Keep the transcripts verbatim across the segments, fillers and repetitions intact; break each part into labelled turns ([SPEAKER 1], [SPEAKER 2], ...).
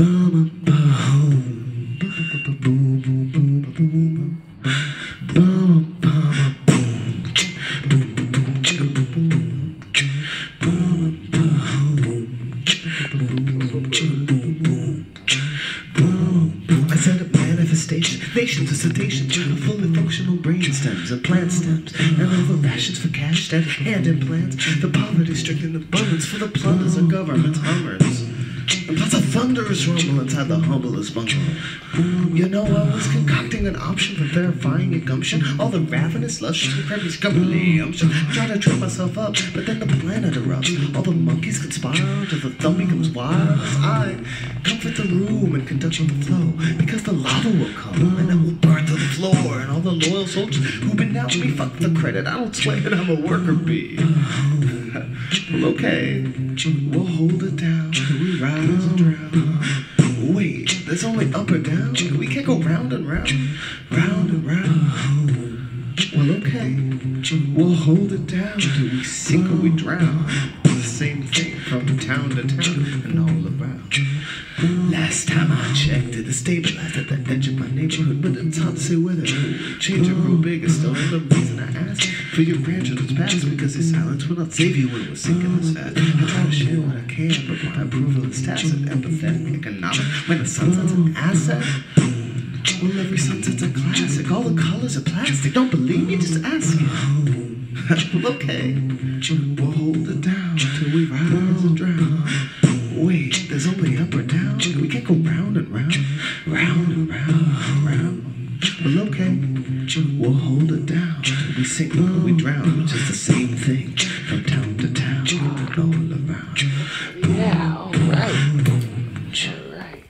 [SPEAKER 1] set up manifestation, nations of sedation, fully functional brain stems and plant stems, and all the rations for cash, steady hand implants, the poverty-stricken abundance for the plunders of government's hummers. And plus a thunderous rumble inside the humblest bungalow. You know, I was concocting an option for verifying your gumption. All the ravenous, luscious, and crabby scumbly umption. Try to trip myself up, but then the planet erupts. All the monkeys conspire till the thumb becomes wild. As I comfort the room and conduct the flow, because the lava will come and it will burn to the floor. And all the loyal soldiers who've been out me, fuck the credit. I don't swear that I'm a worker bee. Well, okay, we'll hold it down till we rise and drown. Wait, there's only up or down? We can't go round and round, round and round. Well, okay, we'll hold it down till we sink or we drown. The same thing from town to town and all around. Last time I checked it, it's stabilized at the edge of my neighborhood, but it's hard to say whether it will change or grow big. It's still the reason I ask for your grandchildren's past, because your silence will not save you when we're sinking as fast. I try to share what I can, but my approval is tacit, empathetic, economic. When the sunset's an asset, well, every sunset's a classic. All the colors are plastic. Don't believe me? Just ask it. Well, okay, we'll hold it down till we rise and drown. Wait, there's only up or down? We can't go round and round, round and round, round. Well, okay, we'll hold it down till we sink or we drown, which is the same thing from town to town and all around.
[SPEAKER 2] Yeah, all right. All right.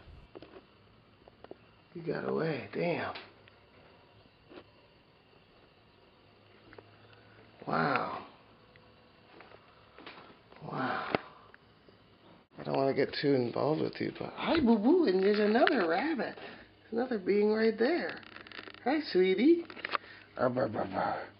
[SPEAKER 2] You got away, damn. Wow. Wow. I don't want to get too involved with you, but hi, boo boo, and there's another rabbit. Another being right there. Hi, sweetie. Arr, arr, arr, arr.